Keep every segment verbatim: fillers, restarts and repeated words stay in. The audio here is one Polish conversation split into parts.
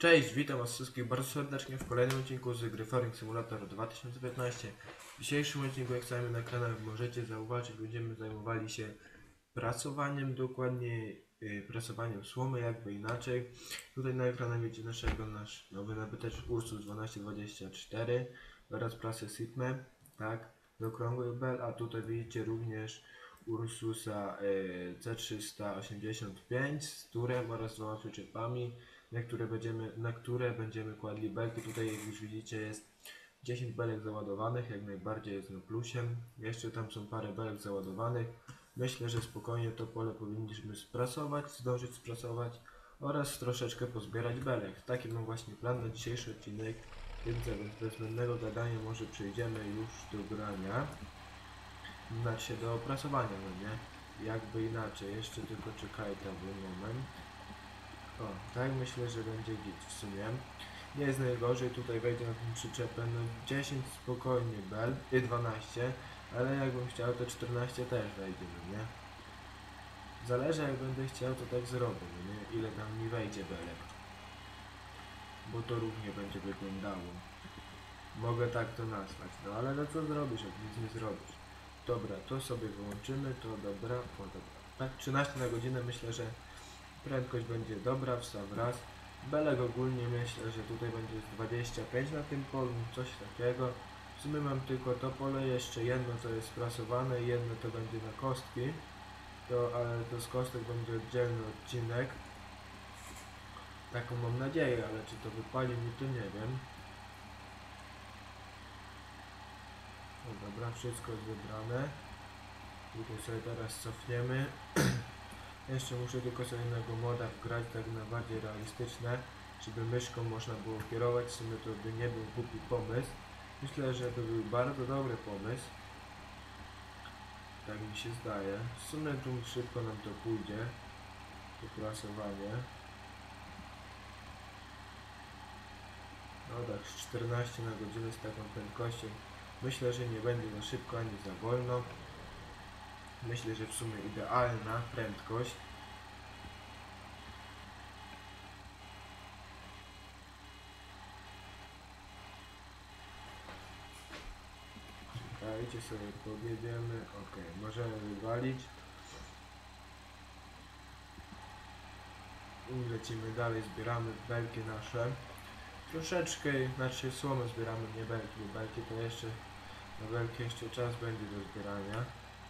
Cześć, witam was wszystkich bardzo serdecznie w kolejnym odcinku z gry Farming Simulator dwa tysiące piętnaście. W dzisiejszym odcinku, jak sami na kanale możecie zauważyć, będziemy zajmowali się prasowaniem, dokładnie yy, prasowaniem słomy, jakby inaczej. Tutaj na ekranie widzicie naszego nasz nowy nabytecz Ursus dwanaście dwadzieścia cztery oraz prasę Sitme, tak, do okrągłych bel, a tutaj widzicie również Ursusa yy, C trzysta osiemdziesiąt pięć z turem oraz dwoma przyczepami, na które będziemy, na które będziemy kładli belki. Tutaj, jak już widzicie, jest dziesięć belek załadowanych, jak najbardziej jest na plusiem. Jeszcze tam są parę belek załadowanych. Myślę, że spokojnie to pole powinniśmy sprasować, zdążyć sprasować oraz troszeczkę pozbierać belek. Taki mam właśnie plan na dzisiejszy odcinek, więc bez zbędnego gadania może przejdziemy już do grania. Znaczy do prasowania, no nie? Jakby inaczej, jeszcze tylko czekaj tam moment. O, tak myślę, że będzie git w sumie. Nie jest najgorzej, tutaj wejdzie na tym przyczepę no dziesięć spokojnie bel, i dwanaście, ale jakbym chciał to czternaście też wejdzie, no nie? Zależy, jak będę chciał, to tak zrobię, no nie? Ile tam mi wejdzie belek. Bo to równie będzie wyglądało. Mogę tak to nazwać, no ale no co zrobisz, jak nic nie zrobisz? Dobra, to sobie wyłączymy, to dobra, o dobra. Tak, trzynaście na godzinę, myślę, że prędkość będzie dobra w sam raz. Belek ogólnie myślę, że tutaj będzie dwadzieścia pięć na tym polu, coś takiego. W sumie mam tylko to pole, jeszcze jedno co jest sprasowane, jedno to będzie na kostki. To, ale to z kostek będzie oddzielny odcinek. Taką mam nadzieję, ale czy to wypali mi, to nie wiem. No dobra, wszystko jest wybrane. Tutaj sobie teraz cofniemy. Jeszcze muszę tylko sobie innego moda wgrać, tak na bardziej realistyczne, żeby myszką można było kierować. W sumie to by nie był głupi pomysł. Myślę, że to był bardzo dobry pomysł. Tak mi się zdaje. W sumie tu szybko nam to pójdzie. To prasowanie. No tak, czternaście na godzinę z taką prędkością. Myślę, że nie będzie za szybko ani za wolno. Myślę, że w sumie idealna prędkość. Dajcie sobie podjedziemy. Ok, możemy wywalić. I lecimy dalej, zbieramy belki nasze. Troszeczkę, znaczy słomę zbieramy, nie belki, bo belki to jeszcze, na belki jeszcze czas będzie do zbierania.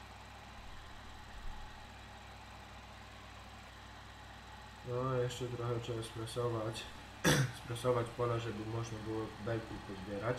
No, jeszcze trochę trzeba sprasować, sprasować pola, żeby można było belki pozbierać.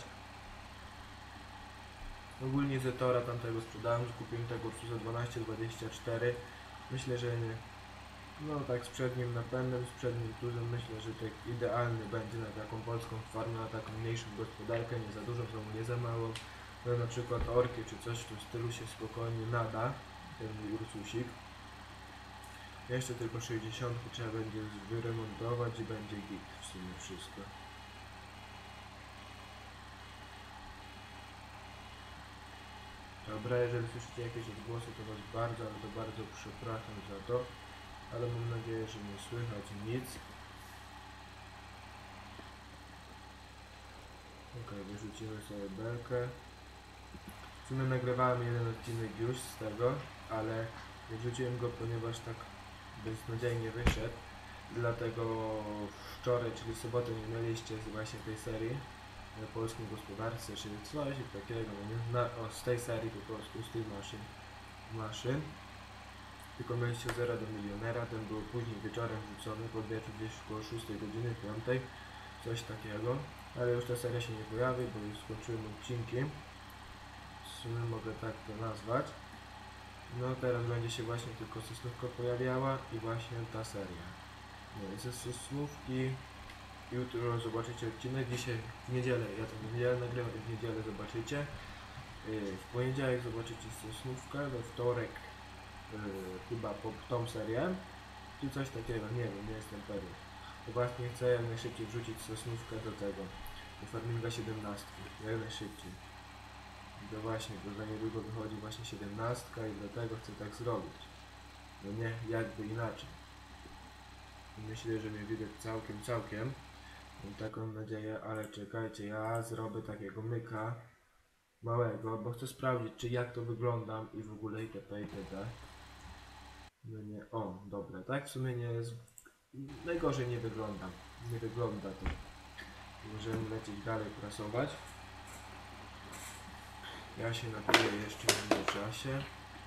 Ogólnie Zetora tamtego sprzedałem, kupiłem tego Ursusa dwanaście dwadzieścia cztery. Myślę, że nie, no tak z przednim napędem, z przednim tuzem, myślę, że tak idealny będzie na taką polską farmę, na taką mniejszą gospodarkę, nie za dużo, znowu nie za mało. No, na przykład orki czy coś w tym stylu się spokojnie nada, ten Ursusik. Jeszcze tylko sześćdziesiąt trzeba będzie wyremontować i będzie git w sumie wszystko. Dobra, jeżeli słyszycie jakieś odgłosy, to was bardzo, ale to bardzo przepraszam za to, ale mam nadzieję, że nie słychać nic. Ok, wyrzucimy sobie belkę. W sumie nagrywałem jeden odcinek już z tego, ale nie wrzuciłem go, ponieważ tak beznadziejnie wyszedł. Dlatego wczoraj, czyli w sobotę, nie mieliście właśnie tej serii na polskiej gospodarce, czyli coś takiego, nie? Na, o, z tej serii po prostu, z tej maszyn, maszyn. Tylko mieliście zero do milionera, ten był później wieczorem wrzucony, pod wieczór gdzieś około szóstej godziny, piątej, coś takiego. Ale już ta seria się nie pojawi, bo już skończyłem odcinki. W sumie mogę tak to nazwać. No teraz będzie się właśnie tylko sosnówka pojawiała i właśnie ta seria. No i ze sosnówki jutro zobaczycie odcinek, dzisiaj w niedzielę, ja to w niedzielę nagrywam, w niedzielę zobaczycie. W poniedziałek zobaczycie sosnówkę, we wtorek yy, chyba po tą serię, czy coś takiego, nie wiem, nie jestem pewien. To właśnie chcę jak najszybciej wrzucić sosnówkę do tego, do Farminga siedemnaście, jak najszybciej. To właśnie, bo za niedługo wychodzi właśnie siedemnastka i dlatego chcę tak zrobić. No nie, jakby inaczej. Myślę, że mnie widać całkiem, całkiem. Mam taką nadzieję, ale czekajcie, ja zrobię takiego myka małego, bo chcę sprawdzić, czy jak to wygląda i w ogóle itp. itd. No nie, o, dobra, tak w sumie nie jest, najgorzej nie wygląda, nie wygląda to. Możemy lecieć dalej prasować. Ja się napiję jeszcze w międzyczasie.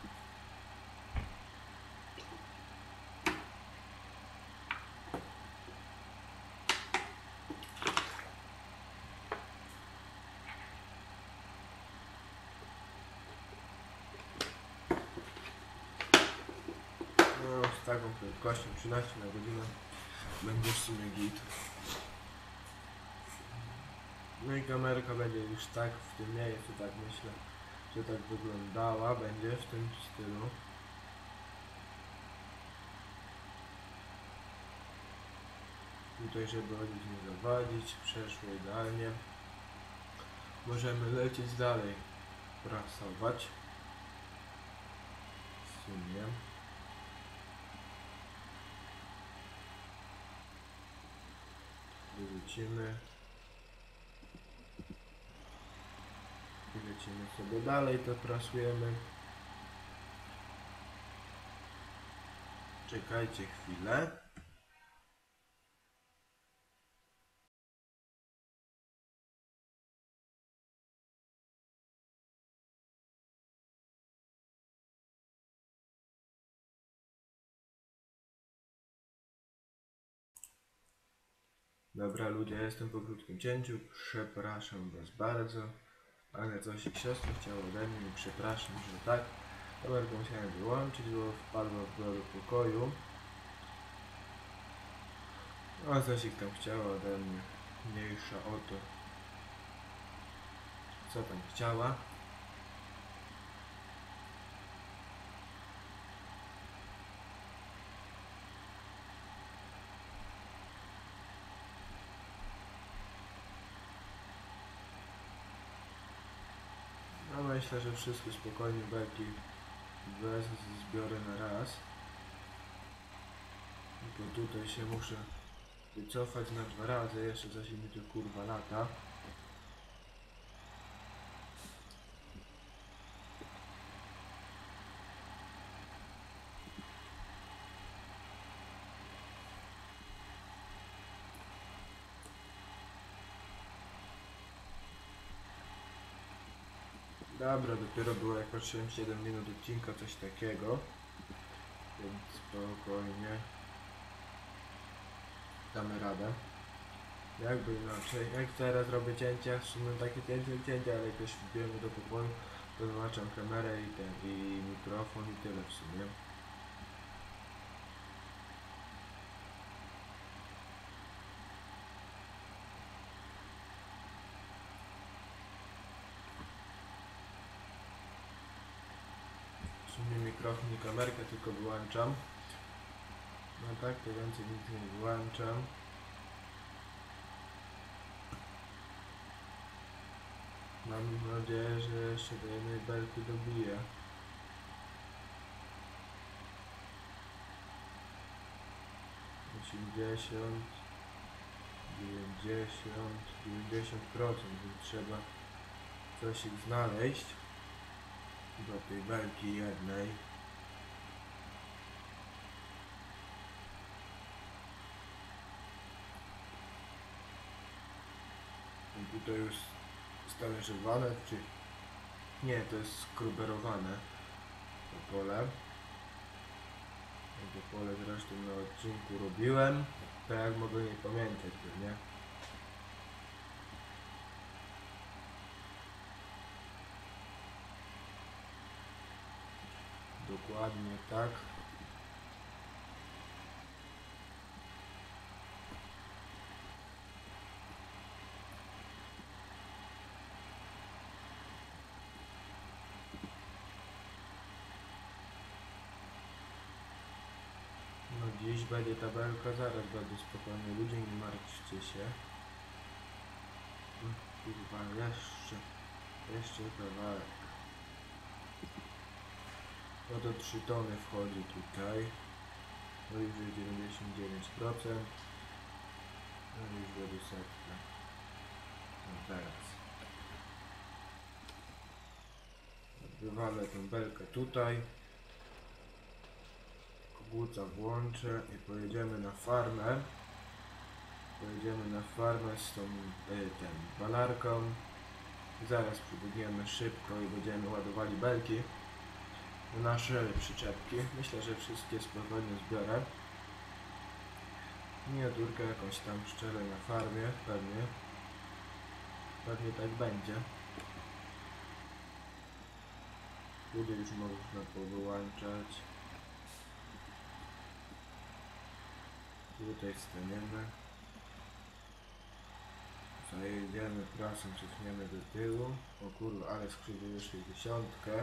No, z taką prędkością trzynaście na godzinę będzie w sumie git. No i kamerka będzie już tak w tym miejscu, tak myślę, że tak wyglądała, będzie w tym stylu. Tutaj, żeby nic nie zawadzić, przeszło idealnie. Możemy lecieć dalej, prasować. W sumie. Wrócimy. I lecimy sobie dalej, to prasujemy. Czekajcie chwilę. Dobra ludzie, jestem po krótkim cięciu, przepraszam was bardzo, ale coś siostra chciała ode mnie i przepraszam, że tak. Kamerkę musiałem wyłączyć, bo wpadła w do pokoju. A coś ich tam chciała ode mnie, mniejsza o to, co tam chciała. No myślę, że wszystko spokojnie belki bez zbiorę na raz. Bo tutaj się muszę wycofać na dwa razy, jeszcze coś mi tu kurwa lata. Dobra, dopiero było jak patrzyłem siedem minut odcinka, coś takiego. Więc spokojnie damy radę. Jakby inaczej, jak teraz robię cięcia, w sumie takie cięcie, cięcia, ale jakoś wbijemy do pokoju, to zobaczam kamerę i ten, i mikrofon i tyle w sumie. W sumie mikrofon i kamerkę tylko wyłączam. No tak, to więcej nic nie wyłączam. Mam nadzieję, że jeszcze do jednej belki dobiję. osiemdziesiąt, dziewięćdziesiąt, dziewięćdziesiąt procent, więc trzeba coś ich znaleźć do tej belki jednej. I tutaj już stależowane, czy nie, to jest skruberowane to pole. To pole zresztą na odcinku robiłem, tak jak mogę nie pamiętać, nie? Dokładnie tak. No dziś będzie tabelka, zaraz będę spokojnie, ludzie, nie martwcie się. Kurwa, jeszcze, jeszcze kawałek. No to trzy tony wchodzi tutaj. No już jest dziewięćdziesiąt dziewięć procent. No już do setki. No teraz. Wywalę tą belkę tutaj. Koguca włączę i pojedziemy na farmę. Pojedziemy na farmę z tą y, ten, balarką. Zaraz przybiegniemy szybko i będziemy ładowali belki na nasze przyczepki. Myślę, że wszystkie spokojnie zbiorę. Miniaturkę jakąś tam szczerę na farmie, pewnie. Pewnie tak będzie. Tutaj już można powyłączać. Tutaj staniemy. Zajedziemy prasą, cofniemy do tyłu. O kurwa, ale skrzywiły sześćdziesiątkę.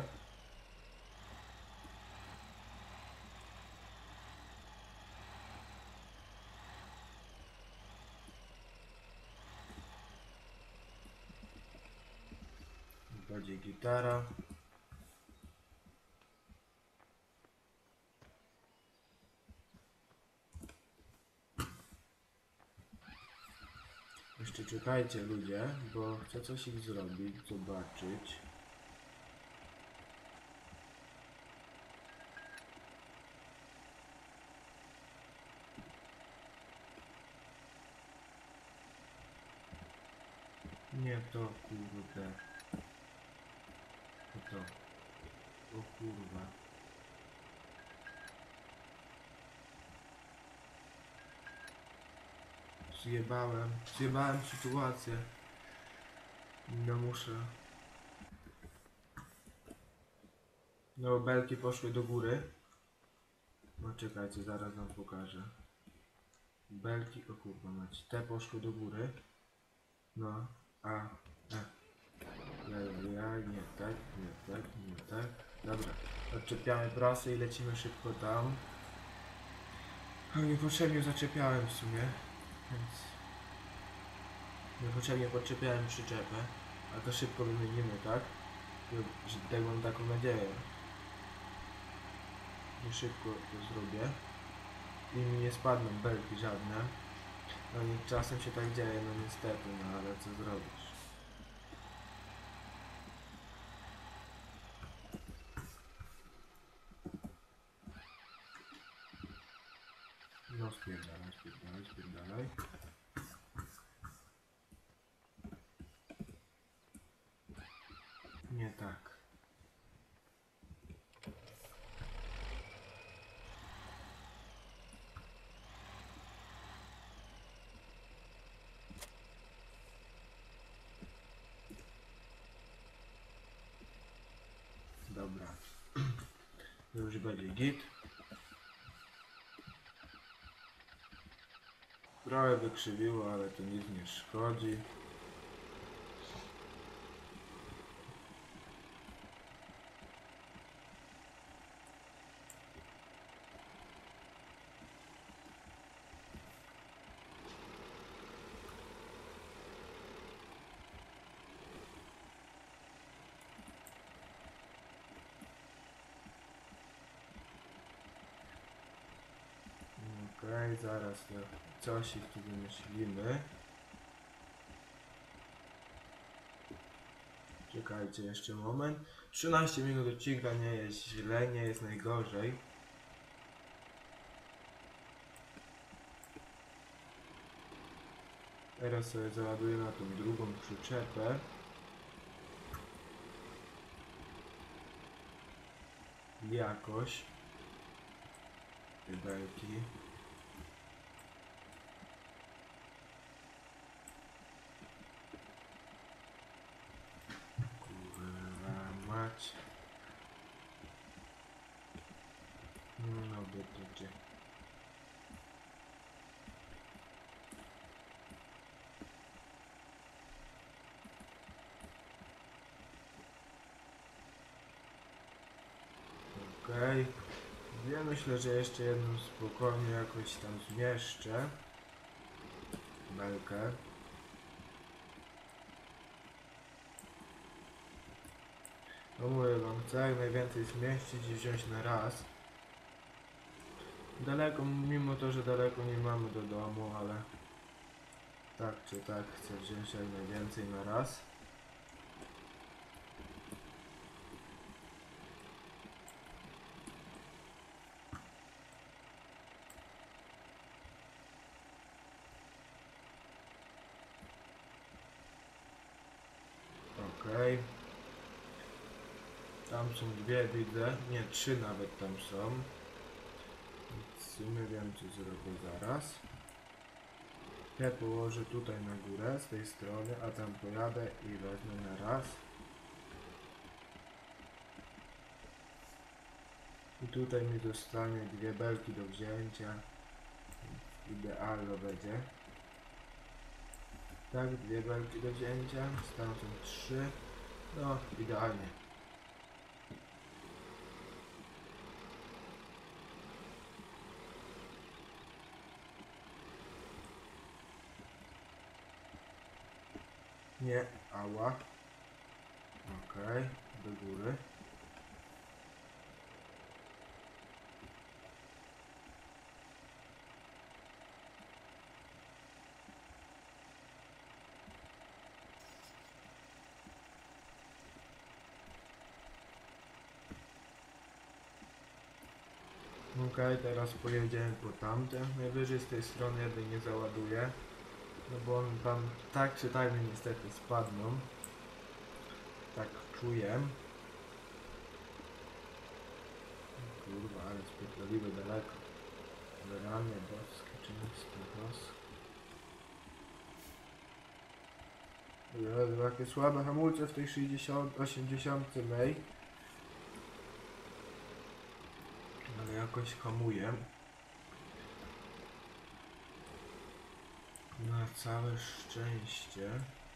Będzie gitara. Jeszcze czekajcie ludzie, bo chcę coś ich zrobić, zobaczyć. Nie to kurde. To to. O kurwa. Zjebałem, zjebałem sytuację. No muszę. No belki poszły do góry. No czekajcie, zaraz wam pokażę. Belki, o kurwa mać, te poszły do góry. No, a, e. Ja, ja, nie tak, nie tak, nie tak. Dobra, odczepiamy prasę i lecimy szybko tam. O, niepotrzebnie zaczepiałem w sumie, więc... Niepotrzebnie podczepiałem przyczepę, a to szybko wymienimy, tak? Że tak mam taką nadzieję. Że szybko to zrobię. I mi nie spadną belki żadne. No i czasem się tak dzieje, no niestety, no ale co zrobisz? No spierdalaj, spierdalaj, spierdalaj. Nie tak. Dobra. To już będzie git. Trochę wykrzywiło, ale to nic nie szkodzi. Okej, okay, zaraz to coś ich tu wymyślimy. Czekajcie jeszcze moment. trzynaście minut odcinka nie jest źle, nie jest najgorzej. Teraz sobie załaduję na tą drugą przyczepę. Jakoś. Te belki. Kurwa mać. No bycie. Okej. Okay. Ja myślę, że jeszcze jedną spokojnie jakoś tam zmieszczę. Belkę. No mówię wam, chcę jak najwięcej zmieścić i wziąć na raz. Daleko, mimo to, że daleko nie mamy do domu, ale tak czy tak chcę wziąć jak najwięcej na raz. Okej. Okay. Tam są dwie, widzę. Nie, trzy nawet tam są. W sumie wiem, co zrobię zaraz. Ja położę tutaj na górę z tej strony, a tam pojadę i wezmę na raz. I tutaj mi zostanie dwie belki do wzięcia. Idealno będzie. Tak, dwie belki do wzięcia. Stamtąd trzy. No, idealnie. Nie, ała. Okej, okay, do góry. Okej, okay, teraz pojedziemy po tamte. Najwyżej z tej strony jednej nie załaduję. No bo on tam tak czy tak niestety spadną. Tak czuję. Kurwa, ale spierdoliły daleko. Rany boskie, często boskie. Jezu, jakie słabe hamulce w tej sześćdziesiąt, osiemdziesiąt mej. Ale jakoś hamuję. Na całe szczęście.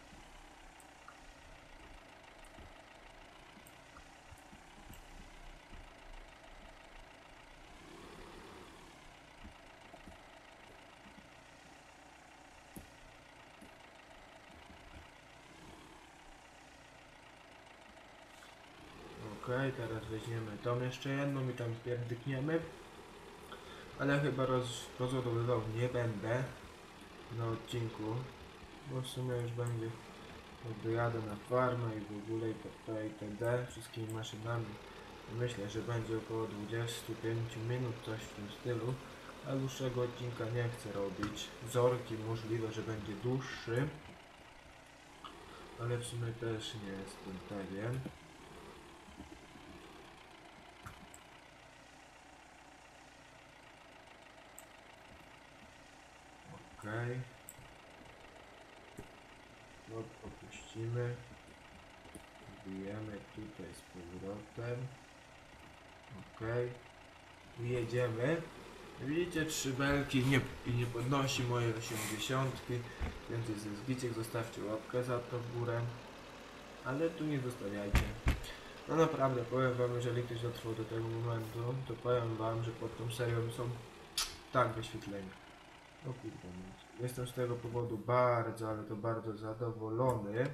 Okej, okay, teraz weźmiemy tą jeszcze jedną i tam pierdykniemy. Ale chyba roz, rozładowywał nie będę na odcinku, bo w sumie już będzie, jak dojadę na farmę i w ogóle i p itd. Wszystkimi maszynami. Myślę, że będzie około dwadzieścia pięć minut, coś w tym stylu. A dłuższego odcinka nie chcę robić. Zorki możliwe, że będzie dłuższy, ale w sumie też nie jestem pewien. Okej. Okay. No, opuścimy. Wbijemy tutaj z powrotem. Okej. Okay. I jedziemy. Widzicie, trzy belki nie, i nie podnosi mojej osiemdziesiątki, więc jest zbiciek, zostawcie łapkę za to w górę. Ale tu nie zostawiajcie. No naprawdę, powiem wam, jeżeli ktoś dotrwał do tego momentu, to powiem wam, że pod tą serią są tak wyświetlenia. O kurde, jestem z tego powodu bardzo, ale to bardzo zadowolony.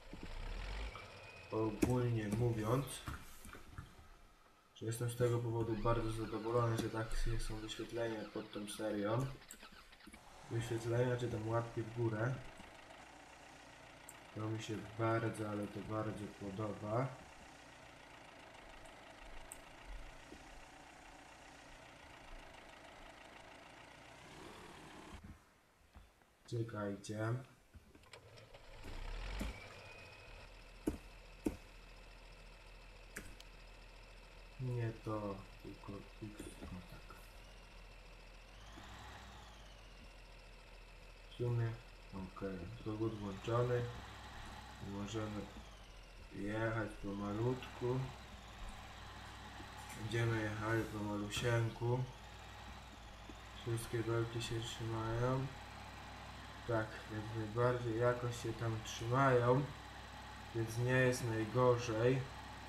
Ogólnie mówiąc, że jestem z tego powodu bardzo zadowolony, że tak są wyświetlenia pod tą serią. Wyświetlenia czy tam łapki w górę. To mi się bardzo, ale to bardzo podoba. Czekajcie. Nie to, tylko, tylko tak. W sumie, ok, kogut włączony. Możemy jechać pomalutku. Będziemy jechali pomalusieńku. Wszystkie belki się trzymają. Tak, jak najbardziej jakoś się tam trzymają, więc nie jest najgorzej.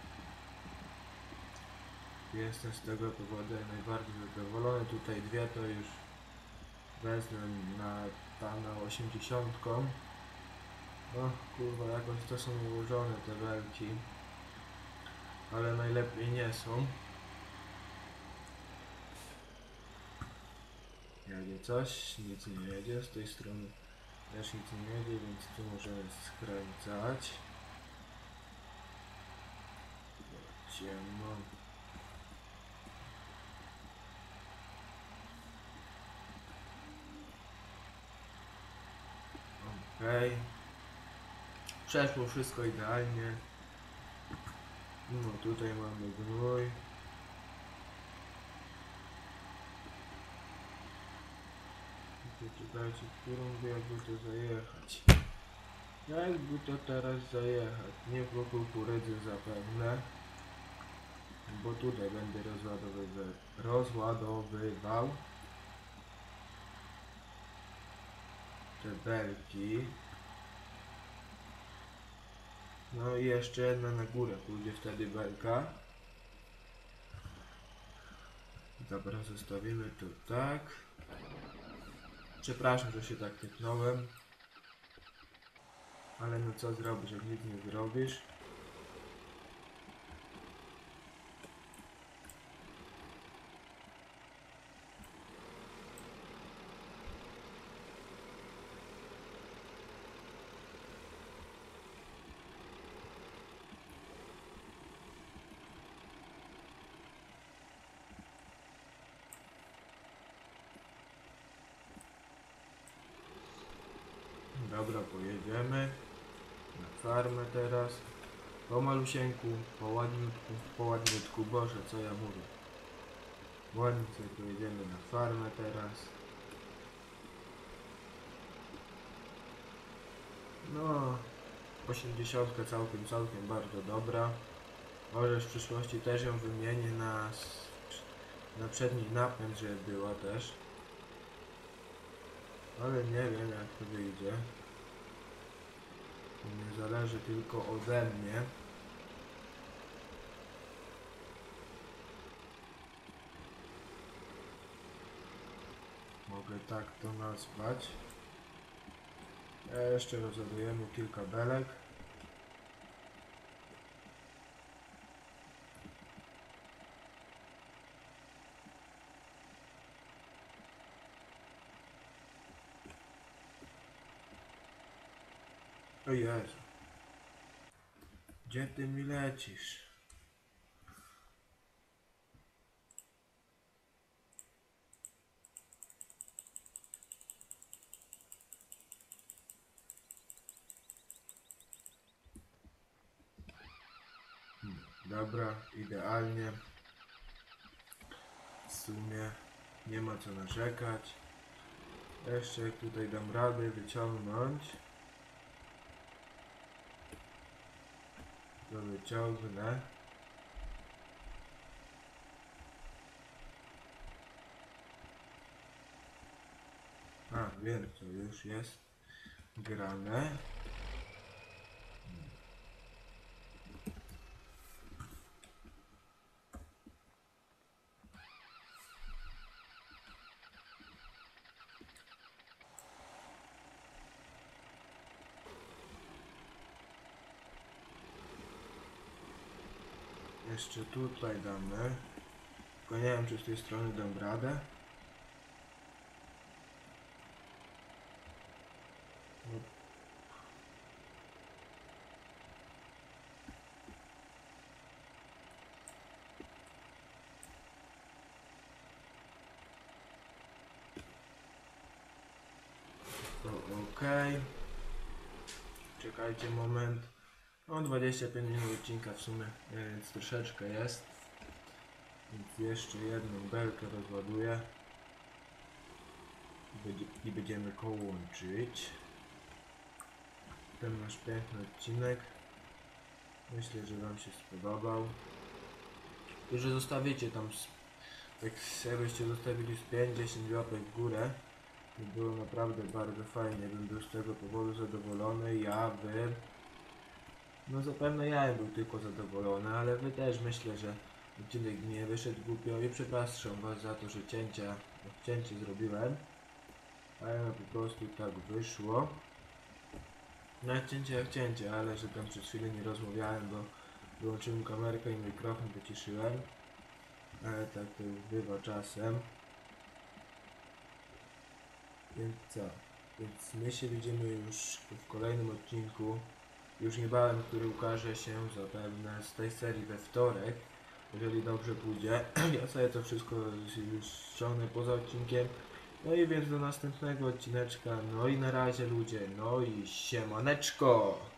Jestem z tego powodu najbardziej zadowolony. Tutaj dwie to już wezmę na pana osiemdziesiątką. O kurwa, jakoś to są ułożone te belki, ale najlepiej nie są. Jedzie coś, nic nie jedzie z tej strony. Też nic nie jedzie, więc tu możemy skręcać. Ciemno. Okej. Okay. Przeszło wszystko idealnie. No tutaj mamy gnój. Czekajcie, którą by jakby to zajechać. Jakby to teraz zajechać? Nie po kukurydzy zapewne. Bo tutaj będę rozładowywał. rozładowywał te belki. No i jeszcze jedna na górę pójdzie wtedy belka. Dobra, zostawimy to tak. Przepraszam, że się tak tyknąłem. Ale no co zrobisz, jak nic nie zrobisz? Dobra, pojedziemy na farmę teraz. Po malusieńku, po ładniutku, po ładniutku, Boże, co ja mówię. Ładnie sobie pojedziemy na farmę teraz. No, osiemdziesiątka całkiem, całkiem bardzo dobra. Może w przyszłości też ją wymienię na, na przedni napęd, żeby była też. Ale nie wiem, jak to wyjdzie. To nie zależy tylko ode mnie. Mogę tak to nazwać. Jeszcze rozładujemy kilka belek. O Jezu. Gdzie ty mi lecisz? Hmm, dobra, idealnie. W sumie nie ma co narzekać. Jeszcze jak tutaj dam radę wyciągnąć, to wyciągnę. A, wiem, co już jest grane. Jeszcze tutaj damy. Tylko nie wiem, czy z tej strony dam radę. No. To ok. Czekajcie moment. No dwadzieścia pięć minut odcinka w sumie, więc troszeczkę jest. Więc jeszcze jedną belkę rozładuję. I będziemy kołączyć ten nasz piękny odcinek. Myślę, że wam się spodobał. I że zostawicie tam, tak jakbyście zostawili z pięć dziesięć łapek w górę, to było naprawdę bardzo fajnie, bym był z tego powodu zadowolony. Ja wy, no zapewne ja był tylko zadowolony, ale wy też. Myślę, że odcinek nie wyszedł głupio i przepraszam was za to, że cięcia, cięcie zrobiłem, ale no po prostu tak wyszło. Na cięcie jak cięcie, ale że tam przez chwilę nie rozmawiałem, bo wyłączyłem kamerkę i mikrofon wyciszyłem. Ale tak to już bywa czasem. Więc co? Więc my się widzimy już w kolejnym odcinku, już niebawem, który ukaże się zapewne z tej serii we wtorek, jeżeli dobrze pójdzie. Ja sobie to wszystko już ściągnę poza odcinkiem. No i więc do następnego odcineczka. No i na razie ludzie, no i siemaneczko!